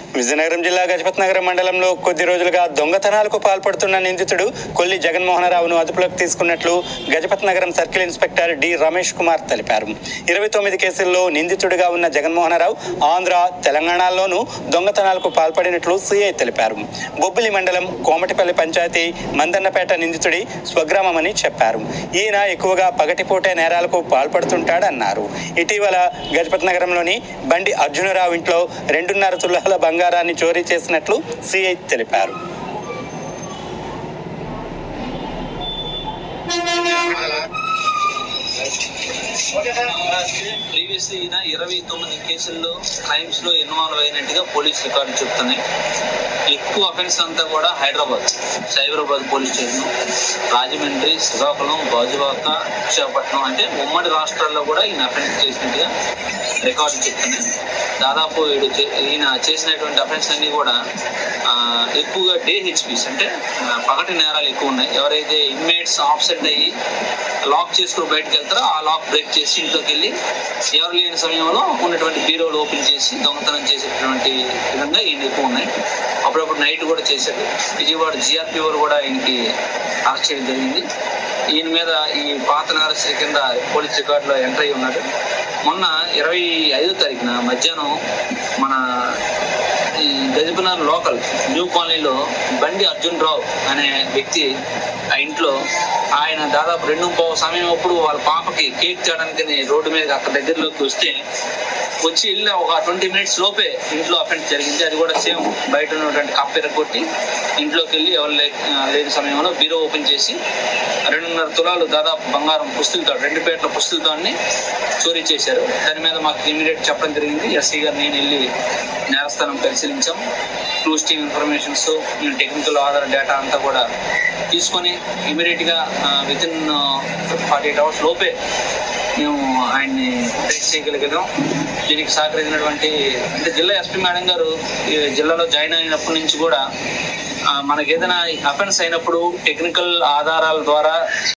విజయనగరం జిల్లా గజపతి నగరం మండలంలో కొద్ది రోజులుగా దొంగతనాలకు పాల్పడుతున్న నిందితుడు కొల్లి జగన్మోహనరావును అదుపులోకి తీసుకున్నట్లు Gajapathi Nagaram circle inspector D Ramesh Kumar తెలిపారు. 29 కేసుల్లో నిందితుడిగా ఉన్న జగన్మోహనరావు ఆంధ్ర, తెలంగాణలోనూ దొంగతనాలకు పాల్పడినట్లు సిఐ తెలిపారు. బొబ్బిలి మండలం కోమటిపల్లి పంచాయతీ మందన్నపేట నిందితుడి స్వగ్రామమని చెప్పారు. ఈయన ఎక్కువగా పగటిపూటే నేరాలకు పాల్పడుతుంటాడన్నారు. ఇటీవల గజపతి నగరంలోని బండి అర్జునరావు ఇంట్లో 2.5 తులాల బంగారాన్ని చోరీ చేసినట్లు సిఐ తెలిపారు. ప్రీవియస్లీ ఈయన 29 కేసుల్లో క్రైమ్స్ లో ఇన్వాల్వ్ అయినట్టుగా పోలీస్ రికార్డు చెప్తున్నాయి. ఎక్కువ అఫెన్స్ అంతా కూడా హైదరాబాద్, సైబరాబాద్ పోలీస్ స్టేషన్, రాజమండ్రి, శ్రీకాకుళం, గాజువాక, విశాఖపట్నం అంటే ఉమ్మడి రాష్ట్రాల్లో కూడా ఈయన అఫెన్స్ చేసినట్టుగా రికార్డు చెప్తున్నాయి. దాదాపు ఈయన చేసినటువంటి అఫెన్స్ అన్ని కూడా ఎక్కువగా డే హెచ్పీస్ అంటే పగటి నేరాలు ఎక్కువ ఉన్నాయి. ఎవరైతే ఇన్మేట్స్ ఆఫ్సెట్ అయ్యి లాక్ చేసుకుని బయటకు వెళ్తారో ఆ లాక్ బ్రేక్ చేసి ఇంట్లోకి వెళ్ళి ఎవరు లేని సమయంలో ఉన్నటువంటి బీరోలు ఓపెన్ చేసి దొంగతనం చేసేటువంటి విధంగా ఈయన ఎక్కువ ఉన్నాయి. అప్పుడప్పుడు నైట్ కూడా చేశారు. విజయవాడ GRP వారు కూడా ఆయనకి అరెస్ట్ చేయడం జరిగింది. ఈయన మీద ఈ పాత నేరస్తుల కింద పోలీస్ రికార్డులో ఎంటర్ అయి ఉన్నాడు. మొన్న 25వ తారీఖున మధ్యాహ్నం మన ఈ గజపతినగర్ లోకల్ న్యూ కాలనీలో బండి అర్జున్ రావు అనే వ్యక్తి ఆ ఇంట్లో ఆయన దాదాపు 2:15 సమయం అప్పుడు వాళ్ళ పాపకి కేక్ తేయడానికి రోడ్డు మీద అక్కడ దగ్గరలోకి వచ్చి వెళ్ళి ఒక 20 మినిట్స్ లోపే ఇంట్లో అఫెన్స్ జరిగింది. అది కూడా సేమ్ బయట ఉన్నటువంటి కప్పెర కొట్టి ఇంట్లోకి వెళ్ళి ఎవరు లేని సమయంలో బీరో ఓపెన్ చేసి 2.5 తులాలు దాదాపు బంగారం పుస్తులతో 2 పేట్ల పుస్తులతో చోరీ చేశారు. దాని మీద మాకు ఇమీడియట్ చెప్పడం జరిగింది. ఎస్ఐ గారు నేను వెళ్ళి నేరస్థానం పరిశీలించాం. Clues team informations, technical Aadhaar data అంతా కూడా తీసుకొని ఇమీడియట్ గా వితిన్ 48 అవర్స్ లోపే మేము ఆయన్ని ట్రేస్ చేయగలిగాం. దీనికి సహకరించినటువంటి అంటే జిల్లా ఎస్పీ మేడం గారు జిల్లాలో జాయిన్ అయినప్పటి నుంచి కూడా మనకి ఏదైనా అఫెన్స్ అయినప్పుడు టెక్నికల్ ఆధారాల ద్వారా